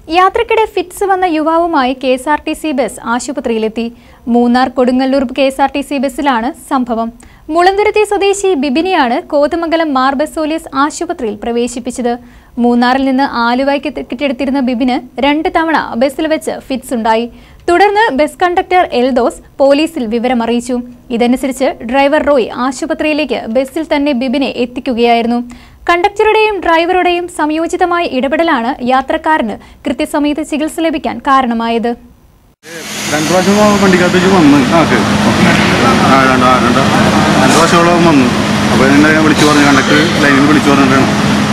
യാത്രക്കിടെ ഫിറ്റ്സ് വന്ന യുവാവുമായി Ksrtc bus ആശുപത്രിയിലെത്തി. മൂന്നാർ കൊടുങ്ങല്ലൂർ Ksrtc ബസ്സിലാണ് സംഭവം. മുളന്തുരുത്തി സ്വദേശി ബിബിനെയാണ് കോതമംഗലം മാർ ബസോലിയസ് ആശുപത്രിയിൽ പ്രവേശിപ്പിച്ചത്. മൂന്നാറിൽ നിന്ന് ആലുവയ്ക്ക് ടിക്കറ്റെടുത്തിരുന്ന ബിബിന് 2 തവണ ബസ്സിൽ വെച്ച് ഫിറ്റ്സ് ഉണ്ടായി. തുടർന്ന് ബസ് കണ്ടക്ടർ എൽദോസ് പോലീസിൽ വിവരമറിയിച്ചു. ഇതനുസരിച്ച് ഡ്രൈവർ റോയ് ആശുപത്രിയിലേക്ക് ബസ്സിൽ തന്നെ ബിബിനെ എത്തിക്കുകയായിരുന്നു. കണ്ടക്ടറുടെയും ഡ്രൈവറുടെയും സംയോജിതമായ ഇടപെടലാണ് യാത്രക്കാരന് കൃത്യസമയത്ത് ചികിത്സ ലഭിക്കാൻ കാരണമായത്. വിളിച്ചു പറഞ്ഞു കണ്ടക്ടർ ലൈനിൽ വിളിച്ചു പറഞ്ഞിട്ടാണ്